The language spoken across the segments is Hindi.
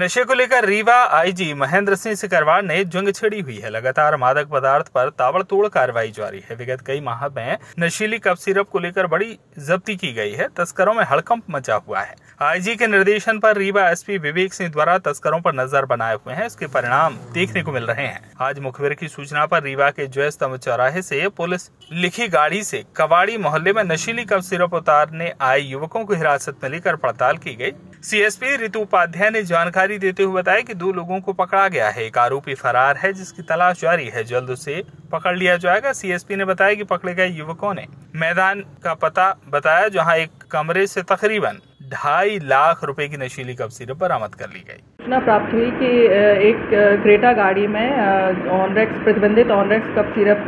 नशे को लेकर रीवा आईजी महेंद्र सिंह सिकरवार ने जंग छेड़ी हुई है। लगातार मादक पदार्थ पर ताबड़तोड़ कार्रवाई जारी है। विगत कई माह में नशीली कफ सिरप को लेकर बड़ी जब्ती की गई है। तस्करों में हड़कंप मचा हुआ है। आईजी के निर्देशन पर रीवा एसपी विवेक सिंह द्वारा तस्करों पर नजर बनाए हुए हैं। इसके परिणाम देखने को मिल रहे हैं। आज मुखबिर की सूचना पर रीवा के जय स्तंभ चौराहे से पुलिस लिखी गाड़ी से कवाड़ी मोहल्ले में नशीली कफ सिरप उतारने आए युवकों को हिरासत में लेकर पड़ताल की गई। सीएसपी ऋतु उपाध्याय ने जानकारी देते हुए बताया कि 2 लोगों को पकड़ा गया है। एक आरोपी फरार है जिसकी तलाश जारी है। जल्द उसे पकड़ लिया जाएगा। सीएसपी ने बताया कि पकड़े गए युवकों ने मैदान का पता बताया जहां एक कमरे से तकरीबन 2.5 लाख रुपए की नशीली कफ सिरप बरामद कर ली गई। सूचना प्राप्त हुई कि एक क्रेटा गाड़ी में प्रतिबंधित ऑनरेक्स कफ सिरप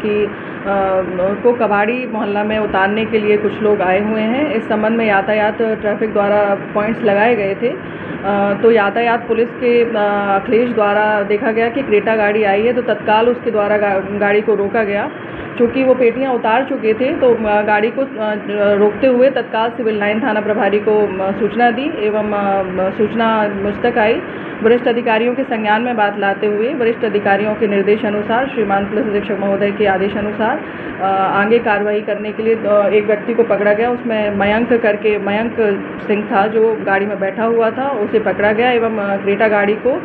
को कबाड़ी मोहल्ला में उतारने के लिए कुछ लोग आए हुए हैं। इस संबंध में यातायात ट्रैफिक द्वारा पॉइंट्स लगाए गए थे। तो यातायात पुलिस के अखिलेश द्वारा देखा गया कि क्रेटा गाड़ी आई है, तो तत्काल उसके द्वारा गाड़ी को रोका गया। चूँकि वो पेटियां उतार चुके थे तो गाड़ी को रोकते हुए तत्काल सिविल लाइन थाना प्रभारी को सूचना दी एवं सूचना मुझ तक आई। वरिष्ठ अधिकारियों के संज्ञान में बात लाते हुए वरिष्ठ अधिकारियों के निर्देश अनुसार श्रीमान पुलिस अधीक्षक महोदय के आदेश अनुसार आगे कार्रवाई करने के लिए एक व्यक्ति को पकड़ा गया। उसमें मयंक सिंह था जो गाड़ी में बैठा हुआ था, उसे पकड़ा गया एवं क्रेटा गाड़ी को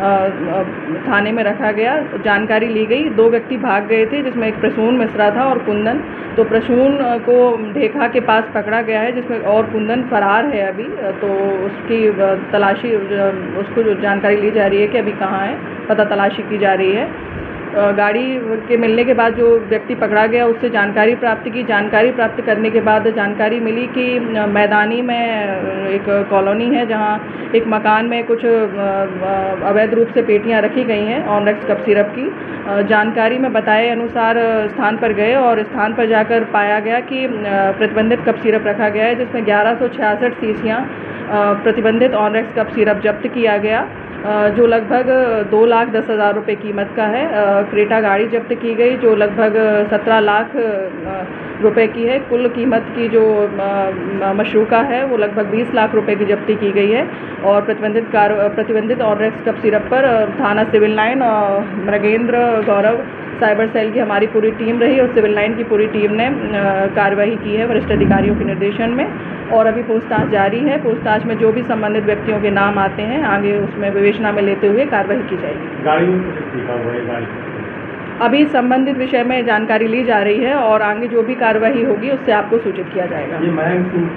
थाने में रखा गया। जानकारी ली गई 2 व्यक्ति भाग गए थे जिसमें एक प्रसून मिश्रा था और कुंदन। तो प्रसून को ढेखा के पास पकड़ा गया है जिसमें और कुंदन फरार है अभी। तो उसकी तलाशी उसको जानकारी ली जा रही है कि अभी कहाँ है, पता तलाशी की जा रही है। गाड़ी के मिलने के बाद जो व्यक्ति पकड़ा गया उससे जानकारी प्राप्त करने के बाद जानकारी मिली कि मैदानी में एक कॉलोनी है जहां एक मकान में कुछ अवैध रूप से पेटियां रखी गई हैं ऑनरेक्स कफ सिरप की। जानकारी में बताए अनुसार स्थान पर गए और स्थान पर जाकर पाया गया कि प्रतिबंधित कफ सिरप रखा गया है जिसमें 1166 शीशियाँ प्रतिबंधित ऑनरेक्स कफ सिरप जब्त किया गया जो लगभग 2,10,000 रुपये कीमत का है। क्रेटा गाड़ी जब्त की गई जो लगभग 17 लाख रुपए की है। कुल कीमत की जो मशरूका है वो लगभग 20 लाख रुपए की जब्ती की गई है। और प्रतिबंधित ऑनरेक्स कफ सिरप पर थाना civil line Mrigendra Gaurav cyber cell की हमारी पूरी टीम रही और सिविल लाइन की पूरी टीम ने कार्रवाई की है वरिष्ठ अधिकारियों के निर्देशन में। और अभी पूछताछ जारी है। पूछताछ में जो भी संबंधित व्यक्तियों के नाम आते हैं आगे उसमें विवेचना में लेते हुए कार्रवाई की जाएगी। गाड़ी में कुछ लिखा हुआ है अभी संबंधित विषय में जानकारी ली जा रही है और आगे जो भी कार्रवाई होगी उससे आपको सूचित किया जाएगा। ये मयंक सिंह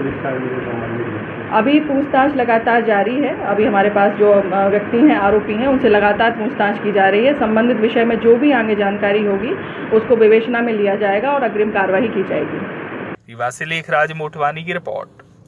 अभी पूछताछ लगातार जारी है। अभी हमारे पास जो व्यक्ति हैं आरोपी हैं उनसे लगातार पूछताछ की जा रही है। संबंधित विषय में जो भी आगे जानकारी होगी उसको विवेचना में लिया जाएगा और अग्रिम कार्रवाई की जाएगी। रीवा से लेखराज मोटवानी की रिपोर्ट।